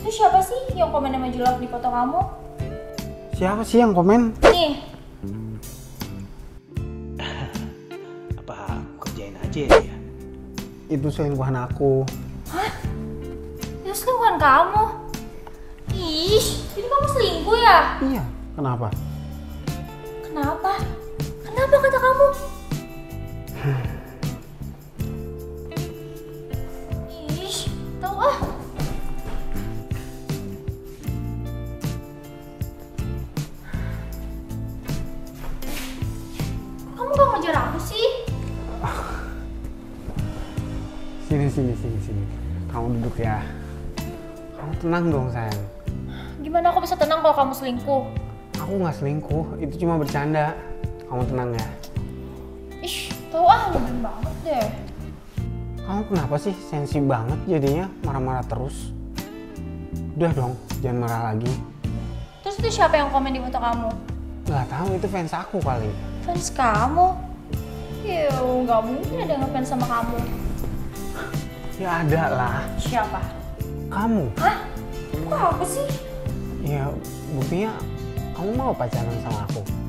Itu siapa sih yang komen nama julap di foto kamu? Siapa sih yang komen? Nih. Apa aku kerjain aja ya dia? Itu selingkuhan aku. Hah? Itu selingkuhan kamu? Ih, jadi kamu selingkuh ya? Iya, kenapa? Kenapa? Kenapa kata kamu? Ih, tau ah. Kamu gak ngejar aku sih? Sini. Kamu duduk ya. Kamu tenang dong sayang. Gimana aku bisa tenang kalau kamu selingkuh? Aku nggak selingkuh, itu cuma bercanda. Kamu tenang ya. Ih, tau ah, nyebelin banget deh. Kamu kenapa sih sensi banget jadinya marah-marah terus? Udah dong, jangan marah lagi. Terus itu siapa yang komen di foto kamu? Nggak tahu, itu fans aku kali. Fans kamu? Yuh, gak mungkin ada yang ngefans sama kamu. Ya ada lah. Siapa? Kamu. Hah? Kok aku sih? Ya buktinya kamu mau pacaran sama aku.